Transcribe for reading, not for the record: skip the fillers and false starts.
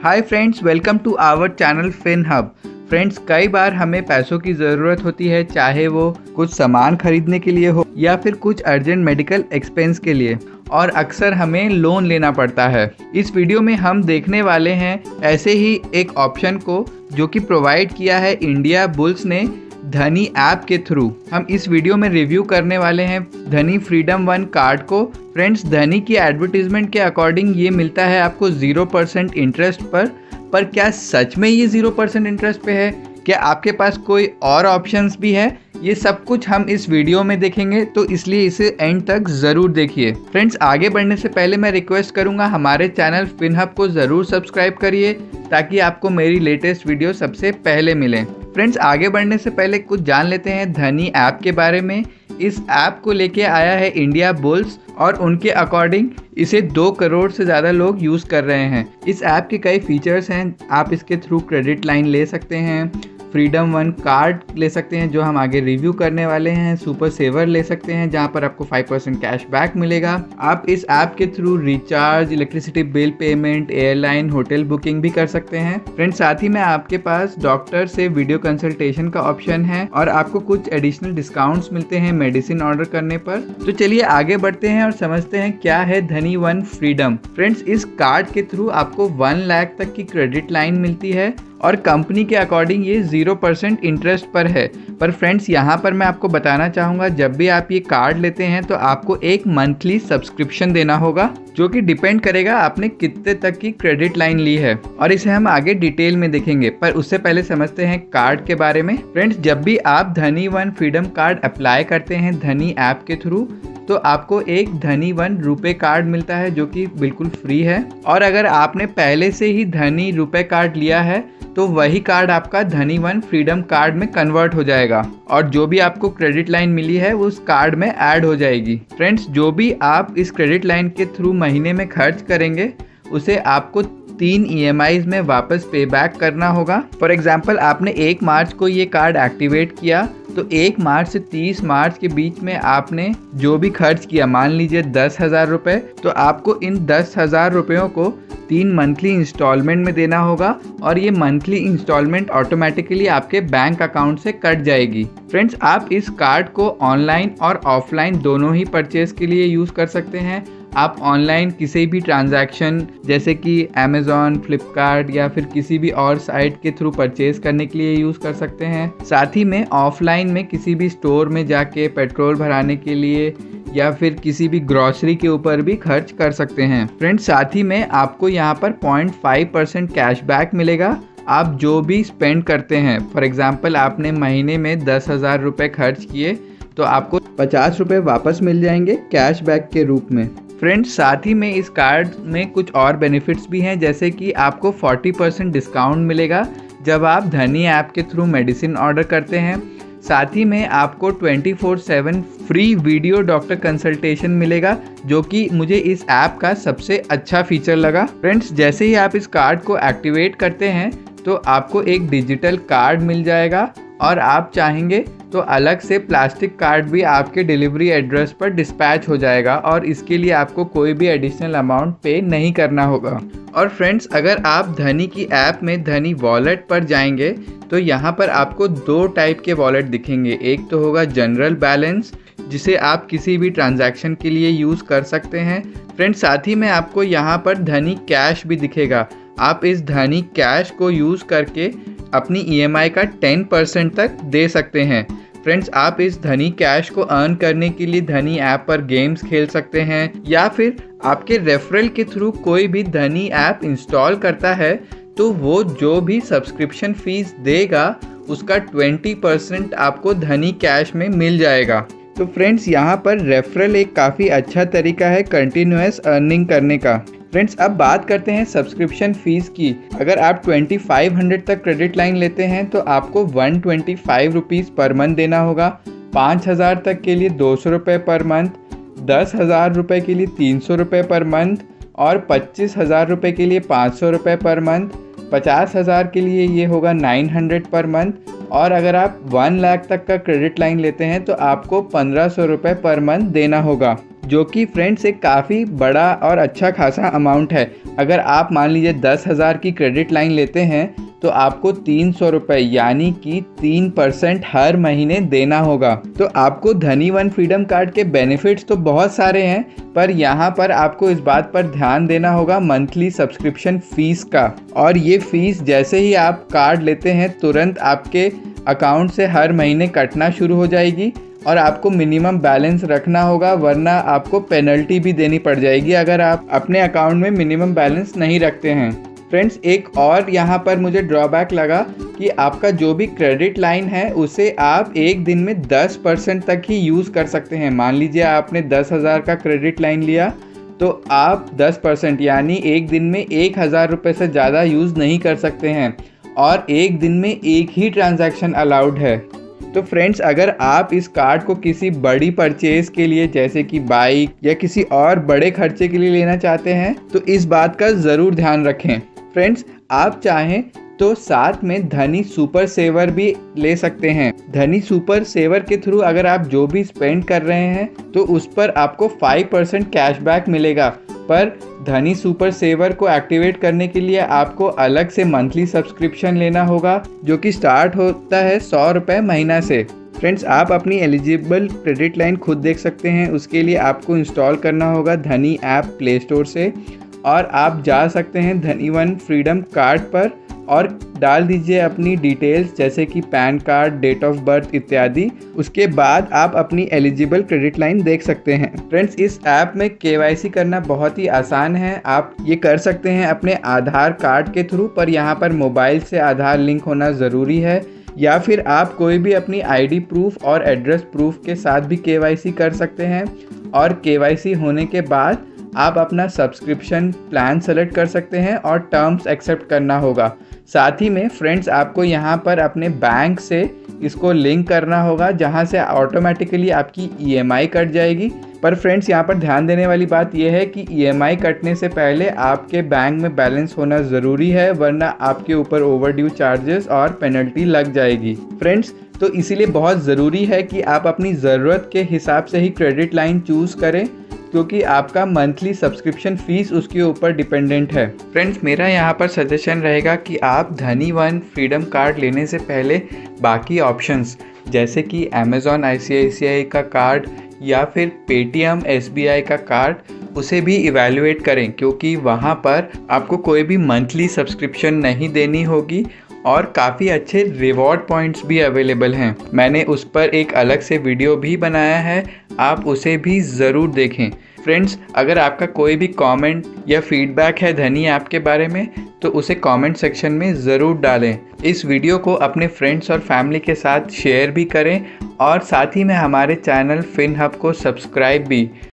Hi friends, welcome to our channel Fin Hub. Friends, कई बार हमें पैसों की ज़रूरत होती है, चाहे वो कुछ सामान खरीदने के लिए हो या फिर कुछ अर्जेंट मेडिकल एक्सपेंस के लिए, और अक्सर हमें लोन लेना पड़ता है। इस वीडियो में हम देखने वाले हैं ऐसे ही एक ऑप्शन को जो कि प्रोवाइड किया है इंडिया बुल्स ने धनी ऐप के थ्रू। हम इस वीडियो में रिव्यू करने वाले हैं धनी फ्रीडम वन कार्ड को। फ्रेंड्स, धनी की एडवर्टीजमेंट के अकॉर्डिंग ये मिलता है आपको 0% इंटरेस्ट पर क्या सच में ये 0% इंटरेस्ट पे है? क्या आपके पास कोई और ऑप्शंस भी है? ये सब कुछ हम इस वीडियो में देखेंगे, तो इसलिए इसे एंड तक ज़रूर देखिए। फ्रेंड्स, आगे बढ़ने से पहले मैं रिक्वेस्ट करूंगा हमारे चैनल फिन हब को ज़रूर सब्सक्राइब करिए ताकि आपको मेरी लेटेस्ट वीडियो सबसे पहले मिले। फ्रेंड्स, आगे बढ़ने से पहले कुछ जान लेते हैं धनी ऐप के बारे में। इस ऐप को लेके आया है इंडिया बुल्स और उनके अकॉर्डिंग इसे 2 करोड़ से ज़्यादा लोग यूज़ कर रहे हैं। इस ऐप के कई फीचर्स हैं। आप इसके थ्रू क्रेडिट लाइन ले सकते हैं, फ्रीडम वन कार्ड ले सकते हैं जो हम आगे रिव्यू करने वाले हैं, सुपर सेवर ले सकते हैं जहां पर आपको 5% कैशबैक मिलेगा। आप इस ऐप के through recharge, electricity bill payment, airline, hotel booking भी कर सकते हैं। फ्रेंड्स, साथ ही में आपके पास डॉक्टर से वीडियो कंसल्टेशन का ऑप्शन है और आपको कुछ एडिशनल डिस्काउंट्स मिलते हैं मेडिसिन ऑर्डर करने पर। तो चलिए आगे बढ़ते हैं और समझते हैं क्या है धनी वन फ्रीडम। फ्रेंड्स, इस कार्ड के थ्रू आपको 1 लाख तक की क्रेडिट लाइन मिलती है और कंपनी के अकॉर्डिंग ये 0% इंटरेस्ट पर है। पर फ्रेंड्स, यहाँ पर मैं आपको बताना चाहूँगा, जब भी आप ये कार्ड लेते हैं तो आपको एक मंथली सब्सक्रिप्शन देना होगा जो कि डिपेंड करेगा आपने कितने तक की क्रेडिट लाइन ली है, और इसे हम आगे डिटेल में देखेंगे। पर उससे पहले समझते हैं कार्ड के बारे में। फ्रेंड्स, जब भी आप धनी वन फ्रीडम कार्ड अप्लाई करते हैं धनी ऐप के थ्रू, तो आपको एक धनी वन रुपए कार्ड मिलता है जो कि बिल्कुल फ्री है। और अगर आपने पहले से ही धनी रुपए कार्ड लिया है तो वही कार्ड आपका धनी वन फ्रीडम कार्ड में कन्वर्ट हो जाएगा और जो भी आपको क्रेडिट लाइन मिली है वो उस कार्ड में ऐड हो जाएगी। फ्रेंड्स, जो भी आप इस क्रेडिट लाइन के थ्रू महीने में खर्च करेंगे उसे आपको 3 EMIs में वापस पे बैक करना होगा। फॉर एग्जाम्पल, आपने 1 मार्च को ये कार्ड एक्टिवेट किया तो 1 मार्च से 30 मार्च के बीच में आपने जो भी खर्च किया, मान लीजिए 10,000 रुपये, तो आपको इन 10,000 रुपयों को 3 मंथली इंस्टॉलमेंट में देना होगा और ये मंथली इंस्टॉलमेंट ऑटोमेटिकली आपके बैंक अकाउंट से कट जाएगी। फ्रेंड्स, आप इस कार्ड को ऑनलाइन और ऑफलाइन दोनों ही परचेज के लिए यूज़ कर सकते हैं। आप ऑनलाइन किसी भी ट्रांजैक्शन जैसे कि अमेज़ॉन, फ्लिपकार्ट या फिर किसी भी और साइट के थ्रू परचेज करने के लिए यूज़ कर सकते हैं। साथ ही में ऑफलाइन में किसी भी स्टोर में जाके पेट्रोल भराने के लिए या फिर किसी भी ग्रॉसरी के ऊपर भी खर्च कर सकते हैं। फ्रेंड्स, साथ ही में आपको यहाँ पर 0.5% कैशबैक मिलेगा आप जो भी स्पेंड करते हैं। फॉर एग्जाम्पल, आपने महीने में 10,000 रुपये खर्च किए तो आपको 50 रुपये वापस मिल जाएंगे कैशबैक के रूप में। फ्रेंड्स, साथ ही में इस कार्ड में कुछ और बेनिफिट्स भी हैं, जैसे कि आपको 40% डिस्काउंट मिलेगा जब आप धनी ऐप के थ्रू मेडिसिन ऑर्डर करते हैं। साथ ही में आपको 24/7 फ्री वीडियो डॉक्टर कंसल्टेशन मिलेगा जो कि मुझे इस ऐप का सबसे अच्छा फीचर लगा। फ्रेंड्स, जैसे ही आप इस कार्ड को एक्टिवेट करते हैं तो आपको एक डिजिटल कार्ड मिल जाएगा और आप चाहेंगे तो अलग से प्लास्टिक कार्ड भी आपके डिलीवरी एड्रेस पर डिस्पैच हो जाएगा और इसके लिए आपको कोई भी एडिशनल अमाउंट पे नहीं करना होगा। और फ्रेंड्स, अगर आप धनी की ऐप में धनी वॉलेट पर जाएंगे तो यहाँ पर आपको 2 टाइप के वॉलेट दिखेंगे। एक तो होगा जनरल बैलेंस जिसे आप किसी भी ट्रांजैक्शन के लिए यूज़ कर सकते हैं। फ्रेंड्स, साथ ही में आपको यहाँ पर धनी कैश भी दिखेगा। आप इस धनी कैश को यूज़ करके अपनी EMI का 10% तक दे सकते हैं। फ्रेंड्स, आप इस धनी कैश को अर्न करने के लिए धनी ऐप पर गेम्स खेल सकते हैं या फिर आपके रेफरल के थ्रू कोई भी धनी ऐप इंस्टॉल करता है तो वो जो भी सब्सक्रिप्शन फीस देगा उसका 20% आपको धनी कैश में मिल जाएगा। तो फ्रेंड्स, यहाँ पर रेफरल एक काफ़ी अच्छा तरीका है कंटिन्यूअस अर्निंग करने का। फ्रेंड्स, अब बात करते हैं सब्सक्रिप्शन फ़ीस की। अगर आप 2500 तक क्रेडिट लाइन लेते हैं तो आपको 125 रुपीज़ पर मंथ देना होगा। 5000 तक के लिए 200 रुपये पर मंथ, 10,000 रुपये के लिए 300 रुपये पर मंथ और 25,000 रुपये के लिए 500 रुपये पर मंथ। 50,000 के लिए ये होगा 900 पर मंथ, और अगर आप 1 लाख तक का क्रेडिट लाइन लेते हैं तो आपको 1500 रुपये पर मंथ देना होगा। जो कि फ्रेंड्स एक काफ़ी बड़ा और अच्छा खासा अमाउंट है। अगर आप मान लीजिए 10,000 की क्रेडिट लाइन लेते हैं तो आपको 300 रुपये यानी कि 3% हर महीने देना होगा। तो आपको धनी वन फ्रीडम कार्ड के बेनिफिट्स तो बहुत सारे हैं, पर यहाँ पर आपको इस बात पर ध्यान देना होगा मंथली सब्सक्रिप्शन फ़ीस का। और ये फ़ीस जैसे ही आप कार्ड लेते हैं तुरंत आपके अकाउंट से हर महीने कटना शुरू हो जाएगी और आपको मिनिमम बैलेंस रखना होगा, वरना आपको पेनल्टी भी देनी पड़ जाएगी अगर आप अपने अकाउंट में मिनिमम बैलेंस नहीं रखते हैं। फ्रेंड्स, एक और यहाँ पर मुझे ड्रॉबैक लगा कि आपका जो भी क्रेडिट लाइन है उसे आप एक दिन में 10% तक ही यूज़ कर सकते हैं। मान लीजिए आपने 10,000 का क्रेडिट लाइन लिया तो आप 10% यानी एक दिन में 1,000 रुपये से ज़्यादा यूज़ नहीं कर सकते हैं और एक दिन में एक ही ट्रांजैक्शन अलाउड है। तो फ्रेंड्स, अगर आप इस कार्ड को किसी बड़ी परचेज़ के लिए जैसे कि बाइक या किसी और बड़े खर्चे के लिए लेना चाहते हैं तो इस बात का ज़रूर ध्यान रखें। फ्रेंड्स, आप चाहें तो साथ में धनी सुपर सेवर भी ले सकते हैं। धनी सुपर सेवर के थ्रू अगर आप जो भी स्पेंड कर रहे हैं तो उस पर आपको 5% कैशबैक मिलेगा, पर धनी सुपर सेवर को एक्टिवेट करने के लिए आपको अलग से मंथली सब्सक्रिप्शन लेना होगा जो कि स्टार्ट होता है 100 रुपये महीना से। फ्रेंड्स, आप अपनी एलिजिबल क्रेडिट लाइन खुद देख सकते हैं। उसके लिए आपको इंस्टॉल करना होगा धनी ऐप प्ले स्टोर से और आप जा सकते हैं धनी वन फ्रीडम कार्ड पर और डाल दीजिए अपनी डिटेल्स जैसे कि PAN card, date of birth इत्यादि। उसके बाद आप अपनी एलिजिबल क्रेडिट लाइन देख सकते हैं। फ्रेंड्स, इस ऐप में KYC करना बहुत ही आसान है। आप ये कर सकते हैं अपने आधार कार्ड के थ्रू, पर यहाँ पर मोबाइल से आधार लिंक होना ज़रूरी है, या फिर आप कोई भी अपनी ID प्रूफ और एड्रेस प्रूफ के साथ भी KYC कर सकते हैं। और KYC होने के बाद आप अपना सब्सक्रिप्शन प्लान सेलेक्ट कर सकते हैं और टर्म्स एक्सेप्ट करना होगा। साथ ही में फ्रेंड्स, आपको यहाँ पर अपने बैंक से इसको लिंक करना होगा जहाँ से ऑटोमेटिकली आपकी EMI कट जाएगी। पर फ्रेंड्स, यहाँ पर ध्यान देने वाली बात यह है कि EMI कटने से पहले आपके बैंक में बैलेंस होना ज़रूरी है, वरना आपके ऊपर ओवरड्यू चार्जेस और पेनल्टी लग जाएगी। फ्रेंड्स, तो इसीलिए बहुत ज़रूरी है कि आप अपनी ज़रूरत के हिसाब से ही क्रेडिट लाइन चूज़ करें, क्योंकि आपका मंथली सब्सक्रिप्शन फ़ीस उसके ऊपर डिपेंडेंट है। फ्रेंड्स, मेरा यहाँ पर सजेशन रहेगा कि आप धनी वन फ्रीडम कार्ड लेने से पहले बाकी ऑप्शंस जैसे कि Amazon ICICI का कार्ड या फिर Paytm SBI का कार्ड उसे भी इवैल्यूएट करें, क्योंकि वहाँ पर आपको कोई भी मंथली सब्सक्रिप्शन नहीं देनी होगी और काफ़ी अच्छे रिवॉर्ड पॉइंट्स भी अवेलेबल हैं। मैंने उस पर एक अलग से वीडियो भी बनाया है, आप उसे भी ज़रूर देखें। फ्रेंड्स, अगर आपका कोई भी कमेंट या फीडबैक है धनी ऐप के बारे में तो उसे कमेंट सेक्शन में ज़रूर डालें। इस वीडियो को अपने फ्रेंड्स और फैमिली के साथ शेयर भी करें और साथ ही में हमारे चैनल फिन हब को सब्सक्राइब भी।